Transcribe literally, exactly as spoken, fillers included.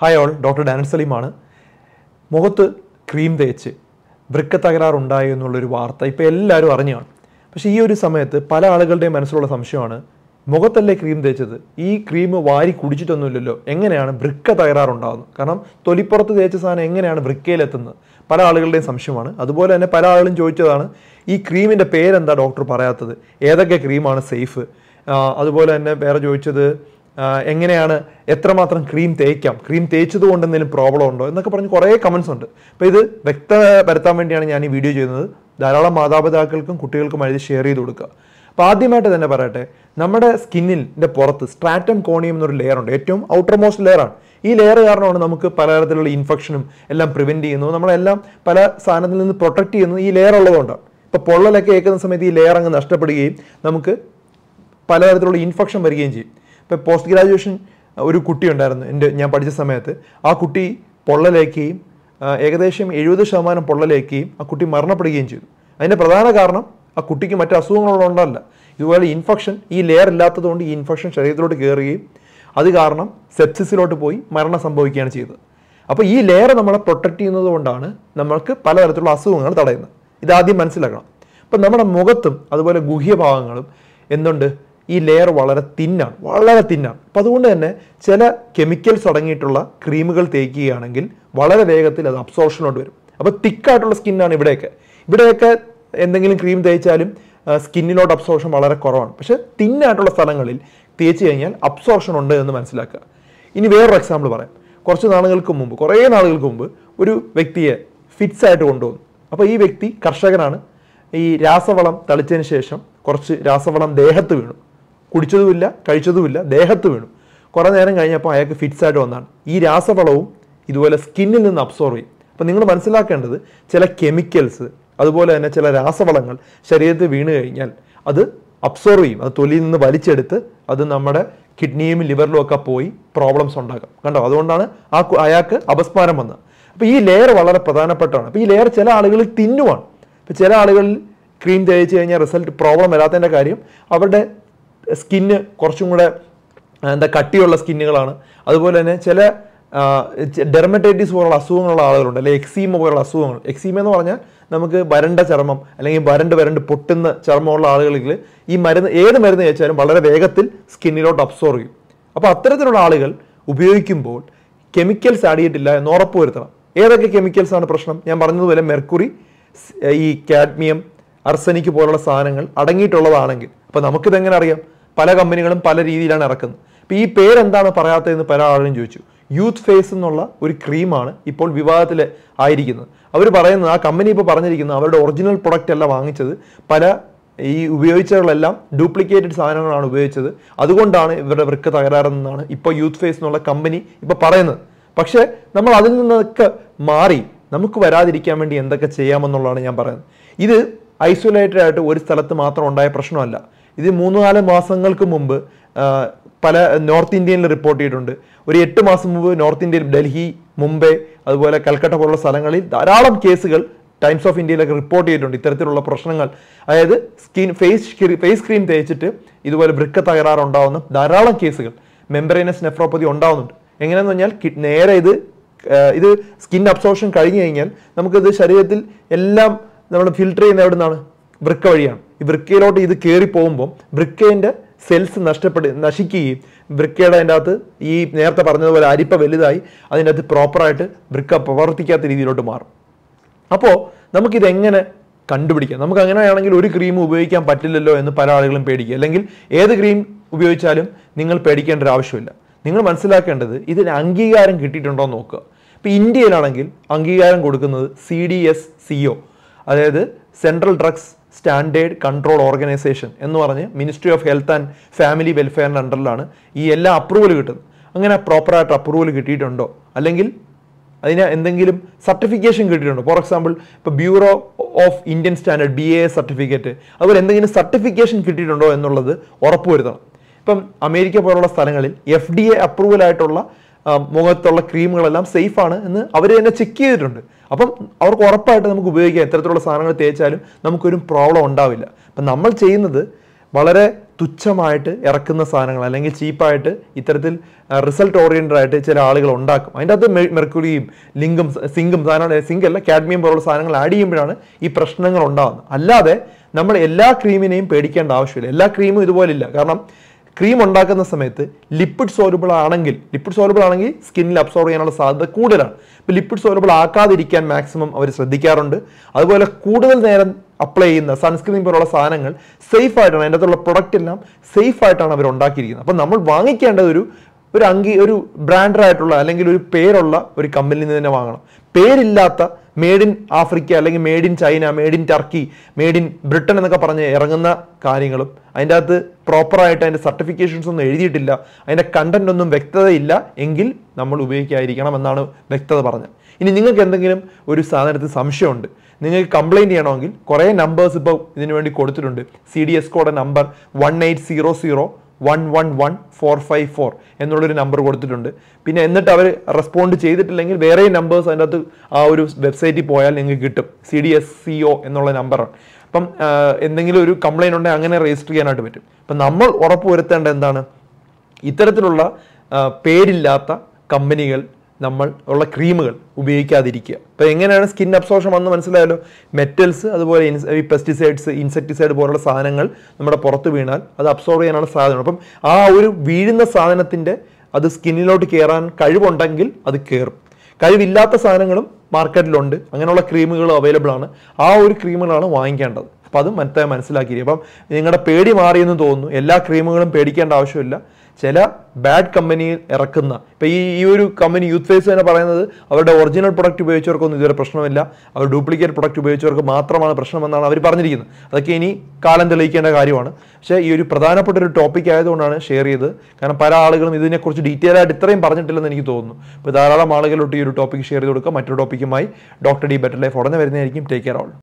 Hi all, doctor ഡാനിഷ് സലീമാണ്. മുഖത്ത് ക്രീം തേച്ച് വൃക്ക തകരാറുണ്ടായി എന്നുള്ളൊരു വാർത്ത ഇപ്പോൾ എല്ലാവരും അറിഞ്ഞാണ്. പക്ഷേ ഈ ഒരു സമയത്ത് പല ആളുകളുടെയും മനസ്സിലുള്ള സംശയമാണ്, മുഖത്തല്ലേ ക്രീം തേച്ചത്, ഈ ക്രീം വാരി കുടിച്ചിട്ടൊന്നുമില്ലല്ലോ, എങ്ങനെയാണ് വൃക്ക തകരാറുണ്ടാകുന്നത്? കാരണം തൊലിപ്പുറത്ത് തേച്ച സാധനം എങ്ങനെയാണ് വൃക്കയിലെത്തുന്നത്? പല ആളുകളുടെയും സംശയമാണ്. അതുപോലെ തന്നെ പല ആളുകളും ചോദിച്ചതാണ്, ഈ ക്രീമിൻ്റെ പേരെന്താ ഡോക്ടർ പറയാത്തത്, ഏതൊക്കെ ക്രീമാണ് സേഫ്? അതുപോലെ തന്നെ വേറെ ചോദിച്ചത്, എങ്ങനെയാണ് എത്രമാത്രം ക്രീം തേക്കാം, ക്രീം തേച്ചത് കൊണ്ട് എന്തെങ്കിലും പ്രോബ്ലം ഉണ്ടോ എന്നൊക്കെ പറഞ്ഞ് കുറേ കമൻസ് ഉണ്ട്. അപ്പോൾ ഇത് വ്യക്തത വരുത്താൻ വേണ്ടിയാണ് ഞാൻ ഈ വീഡിയോ ചെയ്യുന്നത്. ധാരാളം മാതാപിതാക്കൾക്കും കുട്ടികൾക്കും ഇത് ഷെയർ ചെയ്ത് കൊടുക്കുക. അപ്പോൾ ആദ്യമായിട്ട് തന്നെ പറയട്ടെ, നമ്മുടെ സ്കിന്നിൻ്റെ പുറത്ത് സ്ട്രാറ്റം കോണിയം എന്നൊരു ലെയർ ഉണ്ട്, ഏറ്റവും ഔട്ടർ മോസ്റ്റ് ലെയറാണ്. ഈ ലെയർ കാരണമാണ് നമുക്ക് പലതരത്തിലുള്ള ഇൻഫെക്ഷനും എല്ലാം പ്രിവെൻറ്റ് ചെയ്യുന്നത്, നമ്മളെല്ലാം പല സാധനത്തിൽ നിന്ന് പ്രൊട്ടക്റ്റ് ചെയ്യുന്നത് ഈ ലെയർ ഉള്ളതുകൊണ്ടാണ്. ഇപ്പോൾ പൊള്ളലൊക്കെ ഏൽക്കുന്ന സമയത്ത് ഈ ലെയർ അങ്ങ് നഷ്ടപ്പെടുകയും നമുക്ക് പലതരത്തിലുള്ള ഇൻഫെക്ഷൻ വരികയും ചെയ്യും. ഇപ്പോൾ പോസ്റ്റ് ഗ്രാജുവേഷൻ ഒരു കുട്ടി ഉണ്ടായിരുന്നു എൻ്റെ ഞാൻ പഠിച്ച സമയത്ത്. ആ കുട്ടി പൊള്ളലേക്കുകയും ഏകദേശം എഴുപത് ശതമാനം പൊള്ളലേക്കുകയും ആ കുട്ടി മരണപ്പെടുകയും ചെയ്തു. അതിൻ്റെ പ്രധാന കാരണം ആ കുട്ടിക്ക് മറ്റ് അസുഖങ്ങളുള്ളതുകൊണ്ടല്ല, ഇതുപോലെ ഇൻഫെക്ഷൻ ഈ ലെയർ ഇല്ലാത്തതുകൊണ്ട് ഈ ഇൻഫെക്ഷൻ ശരീരത്തിലോട്ട് കയറുകയും അത് കാരണം സെപ്സിസിലോട്ട് പോയി മരണം സംഭവിക്കുകയാണ് ചെയ്തത്. അപ്പോൾ ഈ ലെയർ നമ്മളെ പ്രൊട്ടക്റ്റ് ചെയ്യുന്നത് കൊണ്ടാണ് നമ്മൾക്ക് പലതരത്തിലുള്ള അസുഖങ്ങൾ തടയുന്നത്. ഇതാദ്യം മനസ്സിലാക്കണം. അപ്പം നമ്മുടെ മുഖത്തും അതുപോലെ ഗുഹ്യഭാഗങ്ങളും എന്തുണ്ട്, ഈ ലെയർ വളരെ തിന്നാണ്, വളരെ തിന്നാണ്. അപ്പം അതുകൊണ്ട് തന്നെ ചില കെമിക്കൽസ് അടങ്ങിയിട്ടുള്ള ക്രീമുകൾ തേക്കുകയാണെങ്കിൽ വളരെ വേഗത്തിൽ അത് അബ്സോർഷനോട്ട് വരും. അപ്പോൾ തിക്കായിട്ടുള്ള സ്കിന്നാണ് ഇവിടെയൊക്കെ ഇവിടെയൊക്കെ എന്തെങ്കിലും ക്രീം തേച്ചാലും സ്കിന്നിലോട്ട് അബ്സോർഷൻ വളരെ കുറവാണ്. പക്ഷേ തിന്നായിട്ടുള്ള സ്ഥലങ്ങളിൽ തേച്ച് കഴിഞ്ഞാൽ അബ്സോർഷൻ ഉണ്ട് എന്ന് മനസ്സിലാക്കുക. ഇനി വേറൊരു എക്സാമ്പിൾ പറയാം. കുറച്ച് നാളുകൾക്ക് മുമ്പ് കുറേ നാളുകൾക്ക് മുമ്പ് ഒരു വ്യക്തിയെ ഫിറ്റ്സ് ആയിട്ട് കൊണ്ടുവന്നു. അപ്പോൾ ഈ വ്യക്തി കർഷകനാണ്. ഈ രാസവളം തളിച്ചതിന് ശേഷം കുറച്ച് രാസവളം ദേഹത്ത് വീണു. കുടിച്ചതുമില്ല, കഴിച്ചതുമില്ല, ദേഹത്ത് വീണു. കുറേ നേരം കഴിഞ്ഞപ്പോൾ അയാൾക്ക് ഫിറ്റ്സ് ആയിട്ട് വന്നാണ്. ഈ രാസവളവും ഇതുപോലെ സ്കിന്നിൽ നിന്ന് അബ്സോർവ് ചെയ്യും. അപ്പോൾ നിങ്ങൾ മനസ്സിലാക്കേണ്ടത്, ചില കെമിക്കൽസ് അതുപോലെ തന്നെ ചില രാസവളങ്ങൾ ശരീരത്തിൽ വീണ് കഴിഞ്ഞാൽ അത് അബ്സോർവ് ചെയ്യും, അത് തൊലിയിൽ നിന്ന് വലിച്ചെടുത്ത് അത് നമ്മുടെ കിഡ്നിയും ലിവറിലും ഒക്കെ പോയി പ്രോബ്ലംസ് ഉണ്ടാക്കാം. കണ്ടോ? അതുകൊണ്ടാണ് ആ അയാൾക്ക് അപസ്മാരം വന്നത്. അപ്പോൾ ഈ ലെയർ വളരെ പ്രധാനപ്പെട്ടാണ്. അപ്പോൾ ഈ ലെയർ ചില ആളുകളിൽ തിന്നുവാണ്. ഇപ്പോൾ ചില ആളുകളിൽ ക്രീം തേച്ച് കഴിഞ്ഞാൽ റിസൾട്ട് പ്രോബ്ലം വരാത്തതിൻ്റെ കാര്യം അവരുടെ സ്കിന്ന് കുറച്ചും കൂടെ എന്താ കട്ടിയുള്ള സ്കിന്നുകളാണ്. അതുപോലെ തന്നെ ചില ഡെർമറ്റൈറ്റിസ് പോലുള്ള അസുഖങ്ങളുള്ള ആളുകളുണ്ട്, അല്ലെങ്കിൽ എക്സീമ പോലുള്ള അസുഖങ്ങൾ. എക്സീമ എന്ന് പറഞ്ഞാൽ നമുക്ക് വരണ്ട ചർമ്മം അല്ലെങ്കിൽ വരണ്ട് വരണ്ട് പൊട്ടുന്ന ചർമ്മമുള്ള ആളുകളിൽ ഈ മരുന്ന് ഏത് മരുന്ന് കഴിച്ചാലും വളരെ വേഗത്തിൽ സ്കിന്നിലോട്ട് അബ്സോർവ് ചെയ്യും. അപ്പോൾ അത്തരത്തിലുള്ള ആളുകൾ ഉപയോഗിക്കുമ്പോൾ കെമിക്കൽസ് ആഡ് ചെയ്തിട്ടില്ല എന്ന് ഉറപ്പ് വരുത്തണം. ഏതൊക്കെ കെമിക്കൽസ് ആണ് പ്രശ്നം? ഞാൻ പറഞ്ഞതുപോലെ മെർക്കുറി, ഈ കാഡ്മിയം, അർസനിക് പോലുള്ള സാധനങ്ങൾ അടങ്ങിയിട്ടുള്ളതാണെങ്കിൽ. അപ്പോൾ നമുക്കിതെങ്ങനെ അറിയാം? പല കമ്പനികളും പല രീതിയിലാണ് ഇറക്കുന്നത്. അപ്പോൾ ഈ പേരെന്താണ് പറയാത്തതെന്ന് പല ആളുകളും ചോദിച്ചു. യൂത്ത് ഫേസ് എന്നുള്ള ഒരു ക്രീമാണ് ഇപ്പോൾ വിവാദത്തിൽ ആയിരിക്കുന്നത്. അവർ പറയുന്നത്, ആ കമ്പനി ഇപ്പോൾ പറഞ്ഞിരിക്കുന്നത് അവരുടെ ഒറിജിനൽ പ്രൊഡക്റ്റ് അല്ല വാങ്ങിച്ചത്, പല ഈ ഉപയോഗിച്ചകളെല്ലാം ഡ്യൂപ്ലിക്കേറ്റഡ് സാധനങ്ങളാണ് ഉപയോഗിച്ചത്, അതുകൊണ്ടാണ് ഇവരുടെ വൃക്ക തകരാറെന്നാണ് ഇപ്പോൾ യൂത്ത് ഫേസ് എന്നുള്ള കമ്പനി ഇപ്പോൾ പറയുന്നത്. പക്ഷേ നമ്മൾ അതിൽ നിന്നൊക്കെ മാറി നമുക്ക് വരാതിരിക്കാൻ വേണ്ടി എന്തൊക്കെ ചെയ്യാമെന്നുള്ളതാണ് ഞാൻ പറയുന്നത്. ഇത് ഐസൊലേറ്റഡ് ആയിട്ട് ഒരു സ്ഥലത്ത് മാത്രം ഉണ്ടായ പ്രശ്നമല്ല. ഇത് മൂന്ന് നാല് മാസങ്ങൾക്ക് മുമ്പ് പല നോർത്ത് ഇന്ത്യയിൽ റിപ്പോർട്ട് ചെയ്തിട്ടുണ്ട്. ഒരു എട്ട് മാസം മുമ്പ് നോർത്ത് ഇന്ത്യയിൽ ഡൽഹി, മുംബൈ, അതുപോലെ കൽക്കട്ട പോലുള്ള സ്ഥലങ്ങളിൽ ധാരാളം കേസുകൾ ടൈംസ് ഓഫ് ഇന്ത്യയിലൊക്കെ റിപ്പോർട്ട് ചെയ്തിട്ടുണ്ട് ഇത്തരത്തിലുള്ള പ്രശ്നങ്ങൾ. അതായത് സ്കിൻ ഫേസ് ഫേസ് ക്രീം തേച്ചിട്ട് ഇതുപോലെ വൃക്ക തകരാറുണ്ടാവുന്ന ധാരാളം കേസുകൾ, മെംബ്രേനസ് നെഫ്രോപ്പതി ഉണ്ടാവുന്നുണ്ട്. എങ്ങനെയാണെന്ന് പറഞ്ഞാൽ നേരെ ഇത് ഇത് സ്കിൻ അബ്സോർപ്ഷൻ കഴിഞ്ഞു കഴിഞ്ഞാൽ നമുക്കിത് ശരീരത്തിൽ എല്ലാം നമ്മൾ ഫിൽട്ടർ ചെയ്യുന്ന എവിടെ നിന്നാണ്? വൃക്ക വഴിയാണ്. ഈ വൃക്കയിലോട്ട് ഇത് കയറി പോകുമ്പോൾ വൃക്കേൻ്റെ സെൽസ് നഷ്ടപ്പെട്ട് നശിക്കുകയും വൃക്കയുടെ അതിൻ്റെ അകത്ത് ഈ നേരത്തെ പറഞ്ഞതുപോലെ അരിപ്പ വലുതായി അതിൻ്റെ അകത്ത് പ്രോപ്പറായിട്ട് വൃക്ക പ്രവർത്തിക്കാത്ത രീതിയിലോട്ട് മാറും. അപ്പോൾ നമുക്കിതെങ്ങനെ കണ്ടുപിടിക്കാം? നമുക്ക് അങ്ങനെയാണെങ്കിൽ ഒരു ക്രീം ഉപയോഗിക്കാൻ പറ്റില്ലല്ലോ എന്ന് പല ആളുകളും പേടിക്കുക. അല്ലെങ്കിൽ ഏത് ക്രീം ഉപയോഗിച്ചാലും നിങ്ങൾ പേടിക്കേണ്ട ഒരു ആവശ്യമില്ല. നിങ്ങൾ മനസ്സിലാക്കേണ്ടത്, ഇതിന് അംഗീകാരം കിട്ടിയിട്ടുണ്ടോ എന്ന് നോക്കുക. ഇപ്പോൾ ഇന്ത്യയിലാണെങ്കിൽ അംഗീകാരം കൊടുക്കുന്നത് C D S C O, അതായത് central drugs standard control organisation എന്ന് പറഞ്ഞ് ministry of health and family വെൽഫെയറിൻ്റെ അണ്ടറിലാണ് ഈ എല്ലാ അപ്രൂവൽ കിട്ടുന്നത്. അങ്ങനെ പ്രോപ്പറായിട്ട് അപ്രൂവൽ കിട്ടിയിട്ടുണ്ടോ, അല്ലെങ്കിൽ അതിന് എന്തെങ്കിലും സർട്ടിഫിക്കേഷൻ കിട്ടിയിട്ടുണ്ടോ? ഫോർ എക്സാമ്പിൾ ഇപ്പോൾ bureau of Indian standard B A certificate, അതുപോലെ എന്തെങ്കിലും സർട്ടിഫിക്കേഷൻ കിട്ടിയിട്ടുണ്ടോ എന്നുള്ളത് ഉറപ്പുവരുത്തണം. ഇപ്പം അമേരിക്ക പോലുള്ള സ്ഥലങ്ങളിൽ എഫ് ഡി എ അപ്രൂവൽ ആയിട്ടുള്ള മുഖത്തുള്ള ക്രീമുകളെല്ലാം സേഫാണ് എന്ന് അവർ തന്നെ ചെക്ക് ചെയ്തിട്ടുണ്ട്. അപ്പം അവർക്ക് ഉറപ്പായിട്ട് നമുക്ക് ഉപയോഗിക്കാം. എത്തരത്തിലുള്ള സാധനങ്ങൾ തേച്ചാലും നമുക്കൊരു പ്രോബ്ലം ഉണ്ടാവില്ല. അപ്പം നമ്മൾ ചെയ്യുന്നത് വളരെ തുച്ഛമായിട്ട് ഇറക്കുന്ന സാധനങ്ങൾ അല്ലെങ്കിൽ ചീപ്പായിട്ട് ഇത്തരത്തിൽ റിസൾട്ട് ഓറിയൻറ്റഡ് ആയിട്ട് ചില ആളുകൾ ഉണ്ടാക്കും. അതിൻ്റെ അകത്ത് മെർക്കുറിയും ലിങ്കും സിങ്കും സാധനങ്ങൾ സിങ്ക് അല്ല കാഡ്മിയം പോലുള്ള സാധനങ്ങൾ ആഡ് ചെയ്യുമ്പോഴാണ് ഈ പ്രശ്നങ്ങൾ ഉണ്ടാകുന്നത്. അല്ലാതെ നമ്മൾ എല്ലാ ക്രീമിനെയും പേടിക്കേണ്ട ആവശ്യമില്ല. എല്ലാ ക്രീമും ഇതുപോലില്ല. കാരണം ക്രീം ഉണ്ടാക്കുന്ന സമയത്ത് ലിപ്പിഡ് സോലുബിൾ ആണെങ്കിൽ ലിപ്പിഡ് സോലുബിൾ ആണെങ്കിൽ സ്കിന്നിൽ അബ്സോർവ് ചെയ്യാനുള്ള സാധ്യത കൂടുതലാണ്. ഇപ്പോൾ ലിപ്പിഡ് സോലുബിൾ ആക്കാതിരിക്കാൻ മാക്സിമം അവർ ശ്രദ്ധിക്കാറുണ്ട്. അതുപോലെ കൂടുതൽ നേരം അപ്ലൈ ചെയ്യുന്ന സൺസ്ക്രീൻ പോലുള്ള സാധനങ്ങൾ സേഫ് ആയിട്ടാണ്, അതിൻ്റെ അകത്തുള്ള പ്രൊഡക്റ്റ് എല്ലാം സേഫ് ആയിട്ടാണ് അവർ ഉണ്ടാക്കിയിരിക്കുന്നത്. അപ്പം നമ്മൾ വാങ്ങിക്കേണ്ടത് ഒരു ഒരു അങ്കി ഒരു ബ്രാൻഡായിട്ടുള്ള അല്ലെങ്കിൽ ഒരു പേരുള്ള ഒരു കമ്പനിയിൽ നിന്ന് തന്നെ വാങ്ങണം. പേരില്ലാത്ത മെയ്ഡ് ഇൻ ആഫ്രിക്ക അല്ലെങ്കിൽ made in China, made in Turkey, made in Britain എന്നൊക്കെ പറഞ്ഞ് ഇറങ്ങുന്ന കാര്യങ്ങളും അതിൻ്റെ അകത്ത് പ്രോപ്പറായിട്ട് അതിൻ്റെ സർട്ടിഫിക്കേഷൻസ് ഒന്നും എഴുതിയിട്ടില്ല, അതിൻ്റെ കണ്ടന്റ് ഒന്നും വ്യക്തതയില്ല എങ്കിൽ നമ്മൾ ഉപയോഗിക്കാതിരിക്കണം എന്നാണ് വ്യക്തത പറഞ്ഞത്. ഇനി നിങ്ങൾക്ക് എന്തെങ്കിലും ഒരു സാധനത്തിൽ സംശയമുണ്ട്, നിങ്ങൾക്ക് കംപ്ലയിൻറ്റ് ചെയ്യണമെങ്കിൽ കുറേ നമ്പേഴ്സ് ഇപ്പോൾ ഇതിനു വേണ്ടി കൊടുത്തിട്ടുണ്ട്. C D S code number one eight zero zero one one one four five four എന്നുള്ളൊരു നമ്പർ കൊടുത്തിട്ടുണ്ട്. പിന്നെ എന്നിട്ട് അവർ റെസ്പോണ്ട് ചെയ്തിട്ടില്ലെങ്കിൽ വേറെ നമ്പേഴ്സ് അതിൻ്റെ അകത്ത് ആ ഒരു വെബ്സൈറ്റിൽ പോയാൽ നിങ്ങൾക്ക് കിട്ടും. C D S C O എന്നുള്ള നമ്പറാണ്. അപ്പം എന്തെങ്കിലും ഒരു കംപ്ലയിൻ്റ് ഉണ്ടെങ്കിൽ അങ്ങനെ രജിസ്റ്റർ ചെയ്യാനായിട്ട് പറ്റും. അപ്പം നമ്മൾ ഉറപ്പ് വരുത്തേണ്ട എന്താണ്, ഇത്തരത്തിലുള്ള പേരില്ലാത്ത കമ്പനികൾ നമ്മൾ ഉള്ള ക്രീമുകൾ ഉപയോഗിക്കാതിരിക്കുക. അപ്പോൾ എങ്ങനെയാണ് സ്കിൻ അബ്സോർഷൻ വന്ന് മനസ്സിലായല്ലോ. മെറ്റൽസ് അതുപോലെ ഈ പെസ്റ്റിസൈഡ്സ്, ഇൻസെക്ടിസൈഡ് പോലുള്ള സാധനങ്ങൾ നമ്മുടെ പുറത്ത് വീണാൽ അത് അബ്സോർവ് ചെയ്യാനുള്ള സാധനം. അപ്പം ആ ഒരു വീഴുന്ന സാധനത്തിൻ്റെ അത് സ്കിന്നിലോട്ട് കയറാൻ കഴിവുണ്ടെങ്കിൽ അത് കയറും. കഴിവില്ലാത്ത സാധനങ്ങളും മാർക്കറ്റിലുണ്ട്, അങ്ങനെയുള്ള ക്രീമുകളും അവൈലബിൾ ആണ്. ആ ഒരു ക്രീമുകളാണ് വാങ്ങിക്കേണ്ടത്. അപ്പം അത് മറ്റേ മനസ്സിലാക്കിയിരിക്കും. അപ്പം നിങ്ങളുടെ പേടി മാറിയെന്ന് തോന്നുന്നു. എല്ലാ ക്രീമുകളും പേടിക്കേണ്ട ആവശ്യമില്ല. ചില ബാഡ് കമ്പനിയിൽ ഇറക്കുന്ന ഇപ്പം ഈ ഈ ഒരു കമ്പനി യൂത്ത് ഫേസ് തന്നെ പറയുന്നത് അവരുടെ ഒറിജിനൽ പ്രൊഡക്റ്റ് ഉപയോഗിച്ചവർക്കൊന്നും ഇതുവരെ പ്രശ്നമില്ല, അവർ ഡ്യൂപ്ലിക്കേറ്റ് പ്രൊഡക്റ്റ് ഉപയോഗിച്ചവർക്ക് മാത്രമാണ് പ്രശ്നമെന്നാണ് അവർ പറഞ്ഞിരിക്കുന്നത്. അതൊക്കെ ഇനി കാലം തെളിയിക്കേണ്ട കാര്യമാണ്. പക്ഷേ ഈ ഒരു പ്രധാനപ്പെട്ട ഒരു ടോപ്പിക് ആയതുകൊണ്ടാണ് ഷെയർ ചെയ്തത്. കാരണം പല ആളുകളും ഇതിനെക്കുറിച്ച് ഡീറ്റെയിൽ ആയിട്ട് ഇത്രയും പറഞ്ഞിട്ടില്ലെന്ന് എനിക്ക് തോന്നുന്നു. ഇപ്പോൾ ധാരാളം ആളുകളോട്ട് ഈ ഒരു ടോപ്പിക് ഷെയർ ചെയ്ത് കൊടുക്കുക. മറ്റൊരു ടോപ്പിക്കുമായി ഡോക്ടർ ഡി ബെറ്റർ ലൈഫ് ഉടനെ വരുന്നതായിരിക്കും. Take care all.